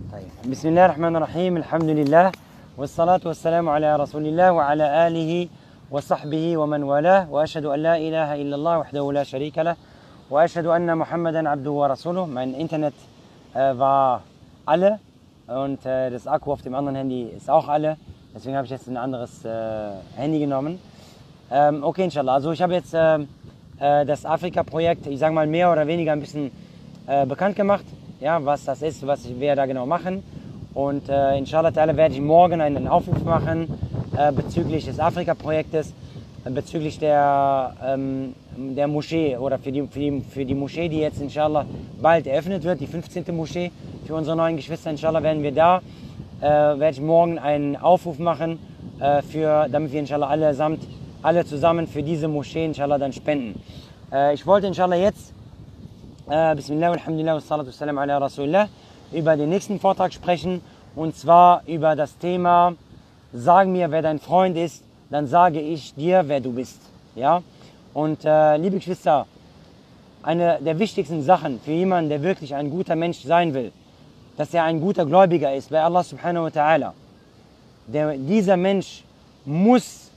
طيب. بسم الله الرحمن الرحيم الحمد لله والصلاة والسلام على رسول الله وعلى آله وصحبه ومن والاه وأشهد أن لا إله إلا الله وحده لا شريك له وأشهد أن محمدا عبده ورسوله. Mein Internet war alle und das Akku auf dem anderen Handy ist auch alle. Deswegen habe ich jetzt ein anderes Handy genommen. Okay, inshallah. Also ich habe jetzt das Afrika-Projekt, ich sage mal mehr oder weniger ein bisschen bekannt gemacht, ja, was das ist, was wir da genau machen. Und inshallah werde ich morgen einen Aufruf machen bezüglich des Afrika-Projektes, bezüglich der Moschee oder für die Moschee, die jetzt inshallah bald eröffnet wird, die 15. Moschee für unsere neuen Geschwister. Inshallah werde ich morgen einen Aufruf machen, damit wir inshallah alle zusammen für diese Moschee inshallah dann spenden. Ich wollte inshallah jetzt Bismillah, alhamdulillah, wassalatu wassalam ala Rasulillah über den nächsten Vortrag sprechen, und zwar über das Thema: Sag mir, wer dein Freund ist, dann sage ich dir, wer du bist. Ja? Und liebe Geschwister, eine der wichtigsten Sachen für jemanden, der wirklich ein guter Mensch sein will, dass er ein guter Gläubiger ist bei Allah subhanahu wa ta'ala. Dieser Mensch muss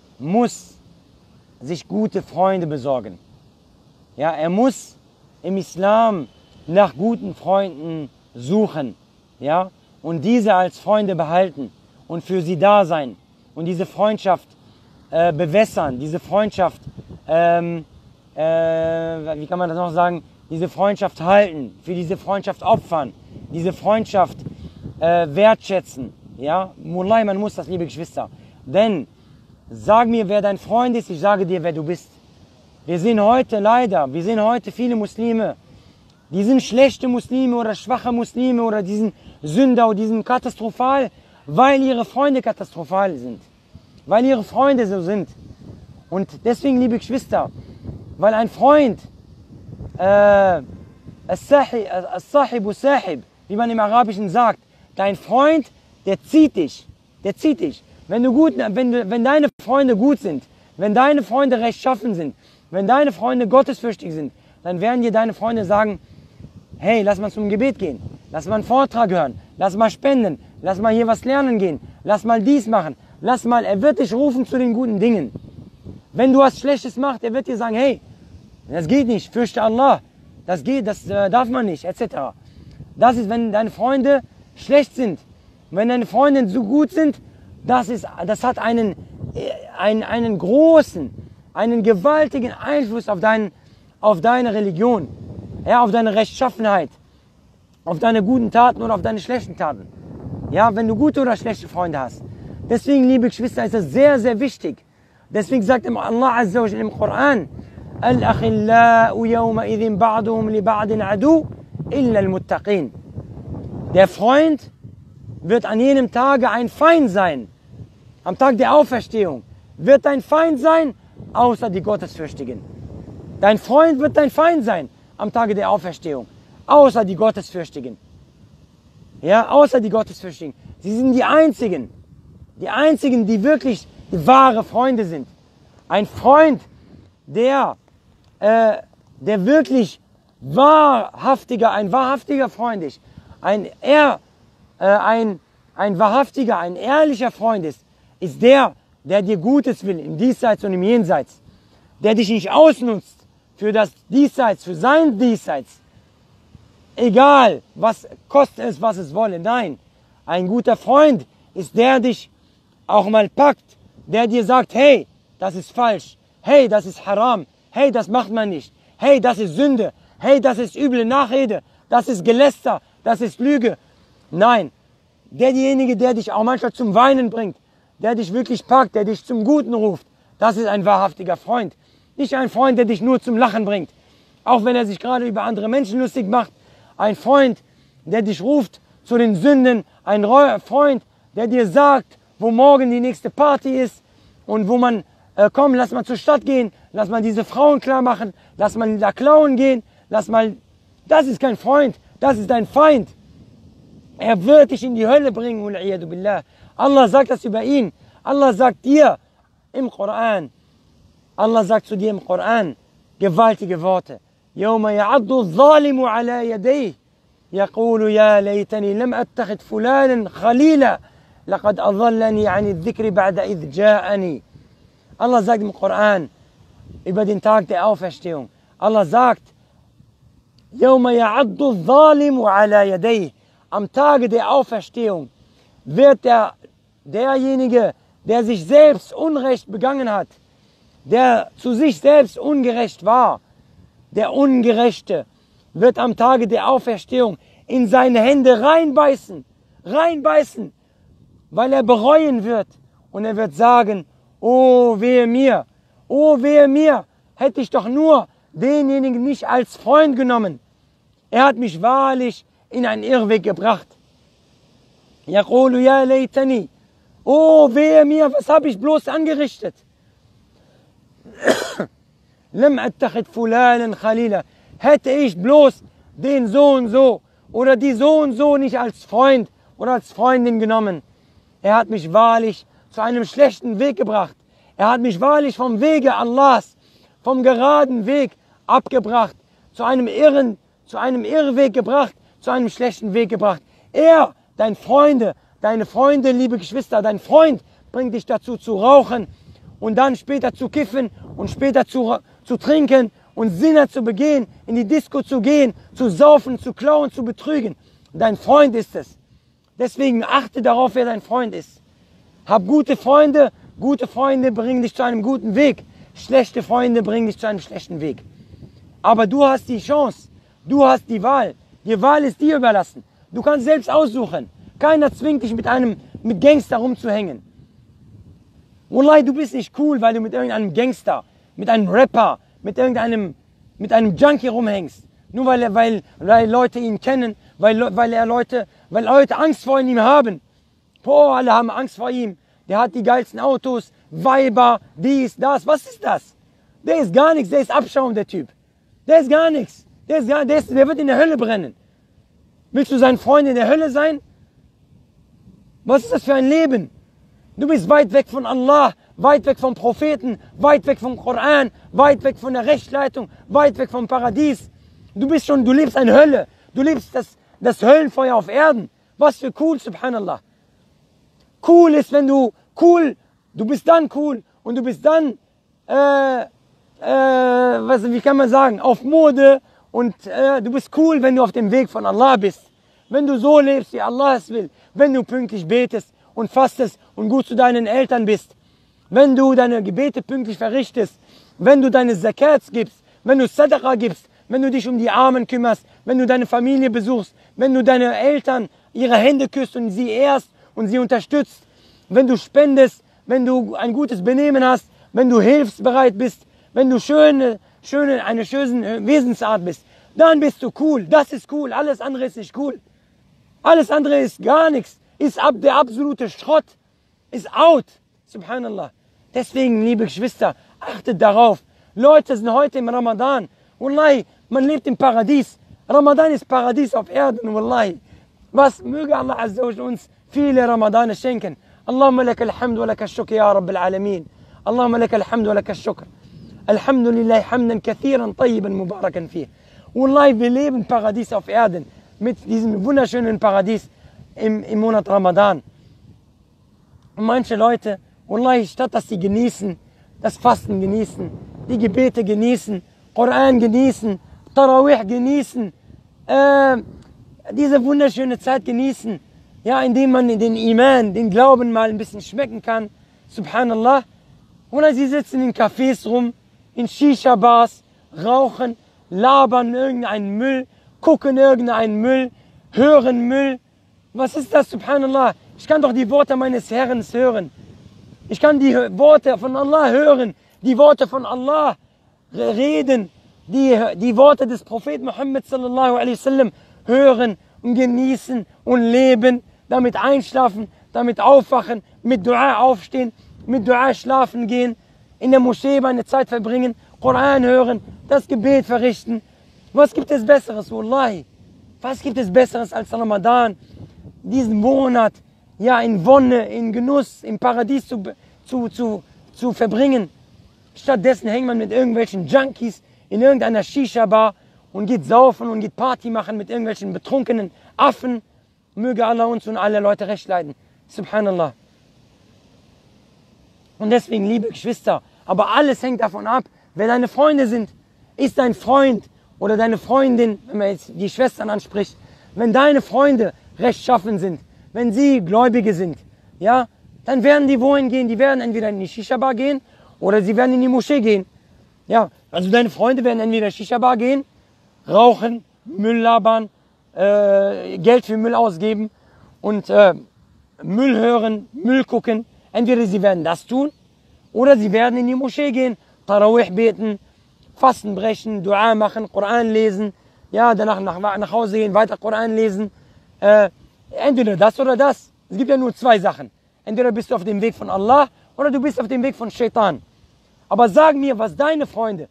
sich gute Freunde besorgen. Ja, er muss im Islam nach guten Freunden suchen, ja, und diese als Freunde behalten und für sie da sein und diese Freundschaft bewässern, diese Freundschaft, wie kann man das noch sagen, diese Freundschaft halten, für diese Freundschaft opfern, diese Freundschaft wertschätzen, ja, Wallahi, man muss das, liebe Geschwister, denn sag mir, wer dein Freund ist, ich sage dir, wer du bist. Wir sehen heute viele Muslime, die sind schlechte Muslime oder schwache Muslime oder die sind Sünder oder die sind katastrophal, weil ihre Freunde katastrophal sind. Weil ihre Freunde so sind. Und deswegen, liebe Geschwister, weil ein Freund, as-sahibu sahib, wie man im Arabischen sagt, dein Freund, der zieht dich. Wenn deine Freunde gut sind, wenn deine Freunde rechtschaffen sind, wenn deine Freunde gottesfürchtig sind, dann werden dir deine Freunde sagen: Hey, lass mal zum Gebet gehen, lass mal einen Vortrag hören, lass mal spenden, lass mal hier was lernen gehen, lass mal dies machen, er wird dich rufen zu den guten Dingen. Wenn du was Schlechtes machst, er wird dir sagen: Hey, das geht nicht, fürchte Allah, das darf man nicht, etc. Das ist, wenn deine Freunde schlecht sind. Wenn deine Freunde so gut sind, das hat einen gewaltigen Einfluss auf deine Religion, ja, auf deine Rechtschaffenheit, auf deine guten Taten oder auf deine schlechten Taten. Ja, wenn du gute oder schlechte Freunde hast. Deswegen, liebe Geschwister, ist es sehr, sehr wichtig. Deswegen sagt Allah Azza wa Jalla im Koran: Al-Akhillau yawma idhin ba'duhum li ba'din adu illa al-Muttaqin. Der Freund wird an jenem Tage ein Feind sein. Am Tag der Auferstehung wird dein Feind sein, außer die Gottesfürchtigen. Dein Freund wird dein Feind sein am Tage der Auferstehung, außer die Gottesfürchtigen. Ja, außer die Gottesfürchtigen. Sie sind die einzigen, die wirklich die wahre Freunde sind. Ein Freund, der wirklich ein wahrhaftiger Freund ist, ein ehrlicher Freund ist der dir Gutes will, im Diesseits und im Jenseits, der dich nicht ausnutzt für das Diesseits, für sein Diesseits, egal was kostet es, was es wolle. Nein, ein guter Freund ist der dich auch mal packt, der dir sagt: Hey, das ist falsch, hey, das ist haram, hey, das macht man nicht, hey, das ist Sünde, hey, das ist üble Nachrede, das ist Geläster, das ist Lüge. Nein, derjenige, der dich auch manchmal zum Weinen bringt, der dich wirklich packt, der dich zum Guten ruft, das ist ein wahrhaftiger Freund. Nicht ein Freund, der dich nur zum Lachen bringt, auch wenn er sich gerade über andere Menschen lustig macht. Ein Freund, der dich ruft zu den Sünden. Ein Freund, der dir sagt, wo morgen die nächste Party ist und wo man, komm, lass mal zur Stadt gehen, lass mal diese Frauen klar machen, lass mal da klauen gehen, das ist kein Freund, das ist dein Feind. Er wird dich in die Hölle bringen, wal-'iyadu billah. Allah sagt das über ihn. Allah sagt dir im Koran, gewaltige Worte. يَوْمَ يَعَضُّ الظَّالِمُ عَلَى يَدَيْهِ يقول يا ليتني لم أتخذ فلانا خليلا لقد أضلني عن الذكر بعد إذ جاءني. Allah sagt im Koran über den Tag der Auferstehung. Allah sagt, يوم يعض الظالم على يديه. Am Tage der Auferstehung wird derjenige, der sich selbst Unrecht begangen hat, der zu sich selbst ungerecht war, der Ungerechte, wird am Tage der Auferstehung in seine Hände reinbeißen, weil er bereuen wird. Und er wird sagen, oh wehe mir, hätte ich doch nur denjenigen nicht als Freund genommen. Er hat mich wahrlich in einen Irrweg gebracht. يقول يا ليتني, oh wehe mir, was habe ich bloß angerichtet? لم أتخذ فلانا خليلا, hätte ich bloß den so und so oder die so und so nicht als Freund oder als Freundin genommen. Er hat mich wahrlich zu einem schlechten Weg gebracht. Er hat mich wahrlich vom Wege Allahs, vom geraden Weg abgebracht, zu einem Irrweg gebracht, zu einem schlechten Weg gebracht. Er, deine Freunde, liebe Geschwister, dein Freund bringt dich dazu zu rauchen und dann später zu kiffen und später zu trinken und Sinne zu begehen, in die Disco zu gehen, zu saufen, zu klauen, zu betrügen. Dein Freund ist es. Deswegen achte darauf, wer dein Freund ist. Hab gute Freunde bringen dich zu einem guten Weg. Schlechte Freunde bringen dich zu einem schlechten Weg. Aber du hast die Chance, du hast die Wahl. Die Wahl ist dir überlassen. Du kannst selbst aussuchen. Keiner zwingt dich mit Gangster rumzuhängen. Wallahi, du bist nicht cool, weil du mit irgendeinem Gangster, mit einem Rapper, mit einem Junkie rumhängst. Nur weil Leute ihn kennen, weil Leute Angst vor ihm haben. Boah, alle haben Angst vor ihm. Der hat die geilsten Autos, Weiber, dies, das. Was ist das? Der ist gar nichts, der ist Abschaum, der Typ. Der ist gar nichts. Der wird in der Hölle brennen. Willst du sein Freund in der Hölle sein? Was ist das für ein Leben? Du bist weit weg von Allah, weit weg vom Propheten, weit weg vom Koran, weit weg von der Rechtsleitung, weit weg vom Paradies. Du lebst eine Hölle. Du lebst das Höllenfeuer auf Erden. Was für cool, subhanallah. Cool ist, wenn du bist dann cool und du bist dann, wie kann man sagen, auf Mode und du bist cool, wenn du auf dem Weg von Allah bist. Wenn du so lebst, wie Allah es will, wenn du pünktlich betest und fastest und gut zu deinen Eltern bist, wenn du deine Gebete pünktlich verrichtest, wenn du deine Zakats gibst, wenn du Sadaqa gibst, wenn du dich um die Armen kümmerst, wenn du deine Familie besuchst, wenn du deine Eltern ihre Hände küsst und sie ehrst und sie unterstützt, wenn du spendest, wenn du ein gutes Benehmen hast, wenn du hilfsbereit bist, wenn du eine schöne Wesensart bist, dann bist du cool. Das ist cool. Alles andere ist nicht cool. Alles andere ist gar nichts. Ist der absolute Schrott. Ist out. Subhanallah. Deswegen, liebe Geschwister, achtet darauf. Leute sind heute im Ramadan. Wallahi, man lebt im Paradies. Ramadan ist Paradies auf Erden. Wallahi. Was möge Allah Azza wa Jalla uns viele Ramadane schenken. Allahumma laka alhamd wa laka al-shukr ya Rabbil Alamin. Allahumma laka alhamd wa laka al-shukr. Alhamdulillah hamdan kathiran tayyiban mubarakan fih. Wallahi, wir leben Paradies auf Erden. Mit diesem wunderschönen Paradies im Monat Ramadan. Und manche Leute, wallahi, statt dass sie genießen, das Fasten genießen, die Gebete genießen, Koran genießen, Tarawih genießen, diese wunderschöne Zeit genießen, ja, indem man den Iman, den Glauben mal ein bisschen schmecken kann, subhanallah. Oder sie sitzen in Cafés rum, in Shisha-Bars, rauchen, labern irgendeinen Müll, gucken irgendeinen Müll, hören Müll. Was ist das, subhanallah? Ich kann doch die Worte meines Herrn hören. Ich kann die Worte von Allah hören, die Worte von Allah reden, die Worte des Propheten Muhammad sallallahu alaihi wasallam hören und genießen und leben, damit einschlafen, damit aufwachen, mit Dua aufstehen, mit Dua schlafen gehen, in der Moschee eine Zeit verbringen, Koran hören, das Gebet verrichten. Was gibt es Besseres, Wallahi? Was gibt es Besseres als Ramadan? Diesen Monat, ja, in Wonne, in Genuss, im Paradies zu verbringen. Stattdessen hängt man mit irgendwelchen Junkies in irgendeiner Shisha-Bar und geht saufen und geht Party machen mit irgendwelchen betrunkenen Affen. Möge Allah uns und alle Leute recht leiten. Subhanallah. Und deswegen, liebe Geschwister, aber alles hängt davon ab, wer deine Freunde sind. Ist dein Freund oder deine Freundin, wenn man jetzt die Schwestern anspricht, wenn deine Freunde rechtschaffen sind, wenn sie Gläubige sind, ja, dann werden die wohin gehen? Die werden entweder in die Shisha-Bar gehen oder sie werden in die Moschee gehen. Ja, also deine Freunde werden entweder in die Shisha-Bar gehen, rauchen, Müll labern, Geld für Müll ausgeben und Müll hören, Müll gucken. Entweder sie werden das tun oder sie werden in die Moschee gehen, Tarawih beten, Fasten brechen, Dua machen, Koran lesen, ja, danach nach Hause gehen, weiter Koran lesen. Entweder das oder das. Es gibt ja nur zwei Sachen. Entweder bist du auf dem Weg von Allah oder du bist auf dem Weg von Shaitan. Aber sag mir, was deine Freunde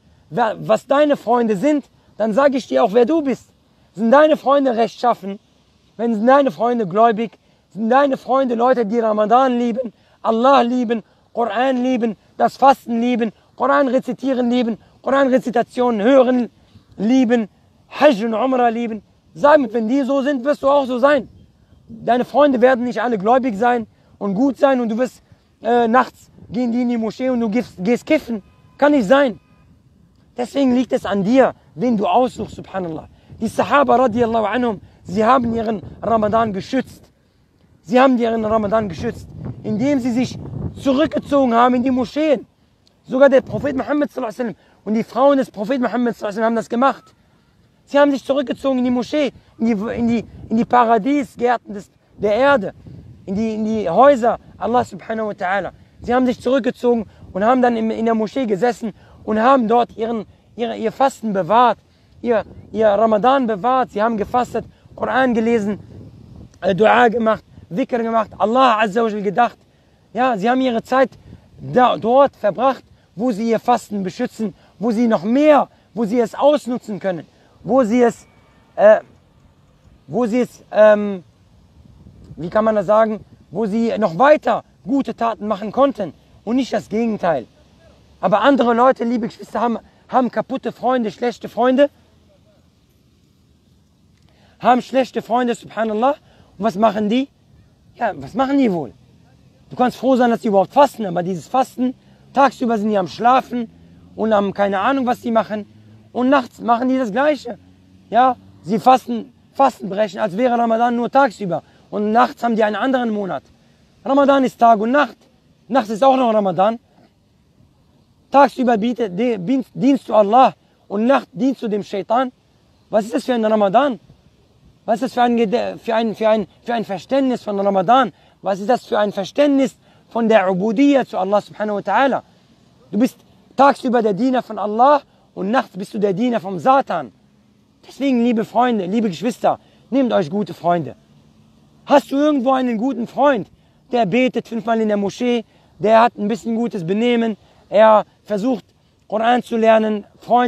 sind, dann sage ich dir auch, wer du bist. Sind deine Freunde rechtschaffen? Sind deine Freunde gläubig? Sind deine Freunde Leute, die Ramadan lieben, Allah lieben, Koran lieben, das Fasten lieben, Koran rezitieren lieben, Koran-Rezitationen hören lieben, Hajj und Umrah lieben? Sag mir, wenn die so sind, wirst du auch so sein. Deine Freunde werden nicht alle gläubig sein und gut sein und du wirst nachts gehen die in die Moschee und du gehst kiffen. Kann nicht sein. Deswegen liegt es an dir, wen du aussuchst, subhanallah. Die Sahaba radiallahu anhum, sie haben ihren Ramadan geschützt. Sie haben ihren Ramadan geschützt, indem sie sich zurückgezogen haben in die Moscheen. Sogar der Prophet Muhammad sallallahu alaihi wasallam und die Frauen des Propheten Muhammad sallallahu alaihi wasallam haben das gemacht. Sie haben sich zurückgezogen in die Moschee, in die Paradiesgärten der Erde, in die Häuser Allah subhanahu wa ta'ala. Sie haben sich zurückgezogen und haben dann in der Moschee gesessen und haben dort ihr Fasten bewahrt, ihr Ramadan bewahrt. Sie haben gefastet, Koran gelesen, Dua gemacht, Dhikr gemacht, Allah azza wa jal gedacht. Ja, sie haben ihre Zeit dort verbracht, wo sie ihr Fasten beschützen, wo sie noch mehr, wo sie es ausnutzen können, wo sie es, wie kann man das sagen, wo sie noch weiter gute Taten machen konnten und nicht das Gegenteil. Aber andere Leute, liebe Geschwister, haben kaputte Freunde, schlechte Freunde, subhanallah. Und was machen die? Ja, was machen die wohl? Du kannst froh sein, dass die überhaupt fasten, aber dieses Fasten, tagsüber sind die am Schlafen und haben keine Ahnung, was die machen. Und nachts machen die das Gleiche. Ja, sie Fasten brechen, als wäre Ramadan nur tagsüber. Und nachts haben die einen anderen Monat. Ramadan ist Tag und Nacht. Nachts ist auch noch Ramadan. Tagsüber dienst du Allah und Nacht dienst du dem Shaitan. Was ist das für ein Ramadan? Was ist das für ein Verständnis von Ramadan? Was ist das für ein Verständnis von der Ubudiyya zu Allah subhanahu wa ta'ala? Du bist tagsüber der Diener von Allah und nachts bist du der Diener vom Satan. Deswegen, liebe Freunde, liebe Geschwister, nehmt euch gute Freunde. Hast du irgendwo einen guten Freund, der betet 5-mal in der Moschee, der hat ein bisschen gutes Benehmen, er versucht Koran zu lernen,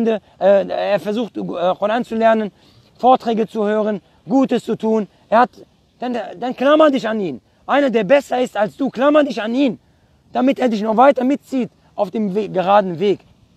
Koran zu lernen, Vorträge zu hören, Gutes zu tun, dann klammer dich an ihn. Einer, der besser ist als du, klammer dich an ihn, damit er dich noch weiter mitzieht auf dem geraden Weg.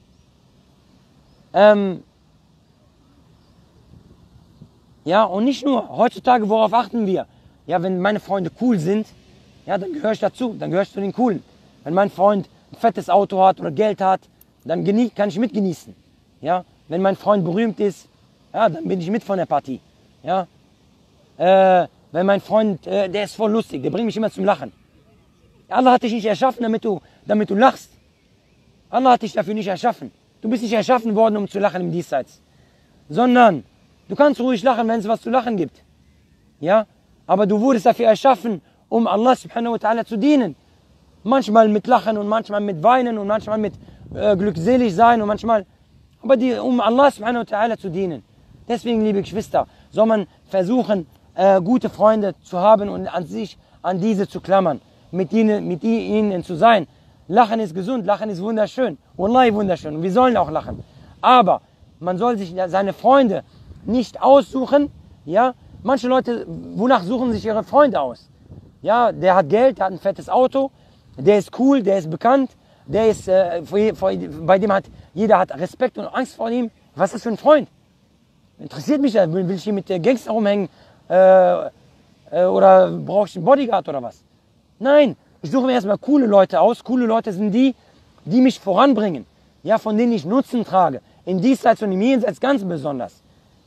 Ja, und nicht nur, heutzutage, worauf achten wir? Ja, wenn meine Freunde cool sind, ja, dann gehöre ich dazu, dann gehöre ich zu den Coolen. Wenn mein Freund ein fettes Auto hat oder Geld hat, dann kann ich mitgenießen. Ja, wenn mein Freund berühmt ist, ja, dann bin ich mit von der Partie. Ja, wenn mein Freund, der ist voll lustig, der bringt mich immer zum Lachen. Allah hat dich nicht erschaffen, damit du lachst. Allah hat dich dafür nicht erschaffen. Du bist nicht erschaffen worden, um zu lachen im Diesseits. Sondern, du kannst ruhig lachen, wenn es was zu lachen gibt. Ja, aber du wurdest dafür erschaffen, um Allah subhanahu wa ta'ala zu dienen. Manchmal mit Lachen und manchmal mit Weinen und manchmal mit glückselig sein und manchmal, aber um Allah subhanahu wa ta'ala zu dienen. Deswegen, liebe Geschwister, soll man versuchen, gute Freunde zu haben und an diese zu klammern, mit ihnen zu sein. Lachen ist gesund, Lachen ist wunderschön, wallahi wunderschön, und wir sollen auch lachen. Aber man soll sich seine Freunde nicht aussuchen, ja. Manche Leute, wonach suchen sich ihre Freunde aus? Ja, der hat Geld, der hat ein fettes Auto, der ist cool, der ist bekannt, der ist, bei dem jeder hat Respekt und Angst vor ihm. Was ist das für ein Freund? Interessiert mich das? Will ich hier mit der Gangster rumhängen? Oder brauche ich einen Bodyguard oder was? Nein, ich suche mir erstmal coole Leute aus. Coole Leute sind die, die mich voranbringen. Ja, von denen ich Nutzen trage. In Diesseits und im Jenseits ganz besonders.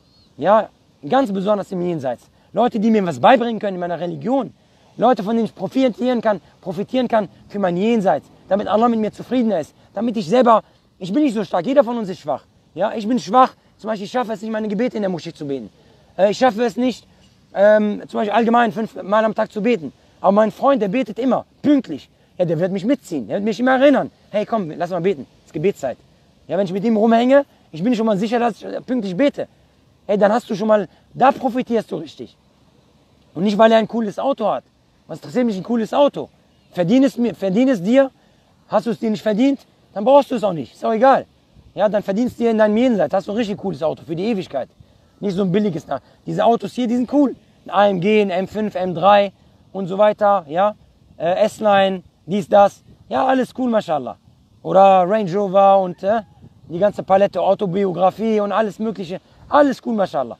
Ja, ganz besonders im Jenseits. Leute, die mir was beibringen können in meiner Religion. Leute, von denen ich profitieren kann für mein Jenseits. Damit Allah mit mir zufriedener ist. Damit ich selber, ich bin nicht so stark, jeder von uns ist schwach. Ja, ich bin schwach, zum Beispiel ich schaffe es nicht, meine Gebete in der Moschee zu beten. Ich schaffe es nicht, zum Beispiel allgemein 5 Mal am Tag zu beten. Aber mein Freund, der betet immer, pünktlich. Ja, der wird mich mitziehen, der wird mich immer erinnern. Hey, komm, lass mal beten, es ist Gebetszeit. Ja, wenn ich mit ihm rumhänge, ich bin schon mal sicher, dass ich pünktlich bete. Hey, dann hast du schon mal, da profitierst du richtig. Und nicht, weil er ein cooles Auto hat. Was interessiert mich ein cooles Auto? Verdien es dir, hast du es dir nicht verdient, dann brauchst du es auch nicht, ist auch egal. Ja, dann verdienst du dir in deinem Jenseits, hast du ein richtig cooles Auto für die Ewigkeit. Nicht so ein billiges. Diese Autos hier, die sind cool. Ein AMG, ein M5, M3 und so weiter, ja. S-Line, dies, das. Ja, alles cool, mashallah. Oder Range Rover und die ganze Palette, Autobiografie und alles mögliche. Alles cool, mashallah.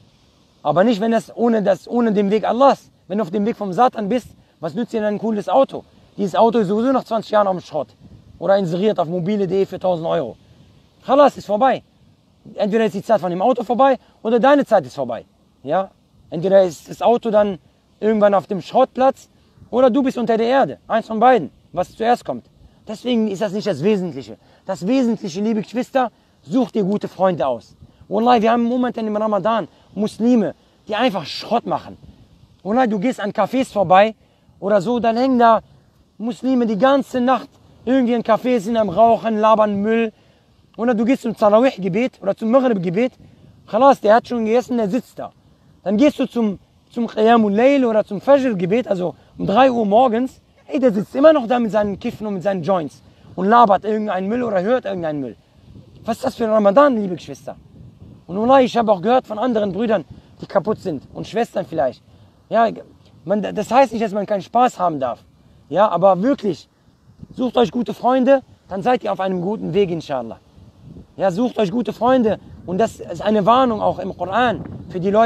Aber nicht, wenn das ohne den Weg Allahs. Wenn du auf dem Weg vom Satan bist, was nützt dir denn ein cooles Auto? Dieses Auto ist sowieso nach 20 Jahren auf dem Schrott. Oder inseriert auf mobile.de für 1000 Euro. Khalas, ist vorbei. Entweder ist die Zeit von dem Auto vorbei oder deine Zeit ist vorbei. Ja? Entweder ist das Auto dann irgendwann auf dem Schrottplatz oder du bist unter der Erde. Eins von beiden, was zuerst kommt. Deswegen ist das nicht das Wesentliche. Das Wesentliche, liebe Geschwister, such dir gute Freunde aus. Wallahi, wir haben momentan im Ramadan Muslime, die einfach Schrott machen. Wallahi, du gehst an Cafés vorbei oder so, dann hängen da Muslime die ganze Nacht irgendwie in Cafés sind am Rauchen, labern Müll. Oder du gehst zum Tarawih-Gebet oder zum Maghrib-Gebet. Khalas, der hat schon gegessen, der sitzt da. Dann gehst du zum Qiyamul Layl oder zum Fajr-Gebet, also um 3 Uhr morgens. Hey, der sitzt immer noch da mit seinen Kiffen und mit seinen Joints und labert irgendeinen Müll oder hört irgendeinen Müll. Was ist das für ein Ramadan, liebe Geschwister? Und wallahi, ich habe auch gehört von anderen Brüdern, die kaputt sind und Schwestern vielleicht. Ja, das heißt nicht, dass man keinen Spaß haben darf. Ja, aber wirklich, sucht euch gute Freunde, dann seid ihr auf einem guten Weg, inshallah. Ja, sucht euch gute Freunde. Und das ist eine Warnung auch im Koran für diese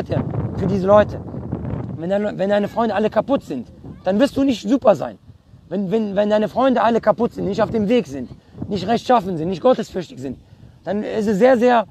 Leute. Wenn deine Freunde alle kaputt sind, dann wirst du nicht super sein. Wenn deine Freunde alle kaputt sind, nicht auf dem Weg sind, nicht rechtschaffen sind, nicht gottesfürchtig sind, dann ist es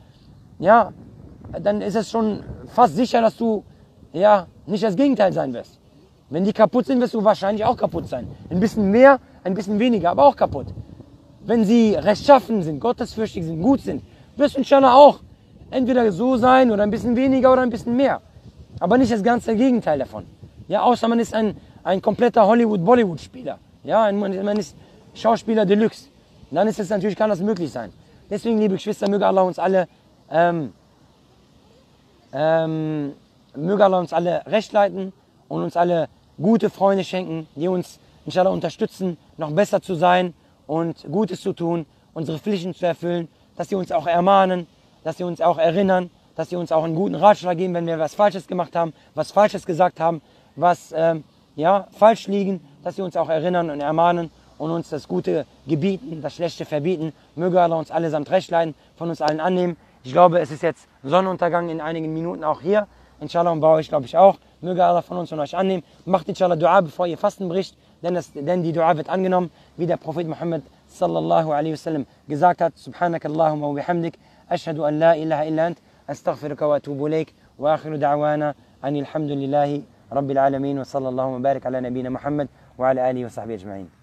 dann ist es schon fast sicher, dass du, nicht das Gegenteil sein wirst. Wenn die kaputt sind, wirst du wahrscheinlich auch kaputt sein. Ein bisschen mehr, ein bisschen weniger, aber auch kaputt. Wenn sie rechtschaffen sind, gottesfürchtig sind, gut sind, wirst du inshallah auch entweder so sein oder ein bisschen weniger oder ein bisschen mehr. Aber nicht das ganze Gegenteil davon. Ja, außer man ist ein kompletter Hollywood-Bollywood-Spieler. Ja, man ist Schauspieler Deluxe. Dann ist es natürlich, kann das möglich sein. Deswegen, liebe Geschwister, möge Allah uns alle recht leiten und uns alle gute Freunde schenken, die uns inshallah unterstützen, noch besser zu sein und Gutes zu tun, unsere Pflichten zu erfüllen, dass sie uns auch ermahnen, dass sie uns auch erinnern, dass sie uns auch einen guten Ratschlag geben, wenn wir was Falsches gemacht haben, was Falsches gesagt haben, was falsch liegen, dass sie uns auch erinnern und ermahnen und uns das Gute gebieten, das Schlechte verbieten. Möge Allah uns allesamt recht leiten, von uns allen annehmen. Ich glaube, es ist jetzt Sonnenuntergang in einigen Minuten auch hier. Inshallah und bei euch glaube ich auch. Möge Allah von uns und euch annehmen. Macht inshallah Dua, bevor ihr Fasten bricht, denn die Dua wird angenommen, wie der Prophet Muhammad sallallahu alaihi wasallam gesagt hat. Subhanakallahumma wa bihamdik, ashhadu an la ilaha illa ant, astaghfiruka wa atubu ilaik, wa akhiru da'wana anil hamdulillahi rabbil alamin wa sallallahu wa barik ala nabina Muhammad wa ala alihi wa sahbihi ajma'in.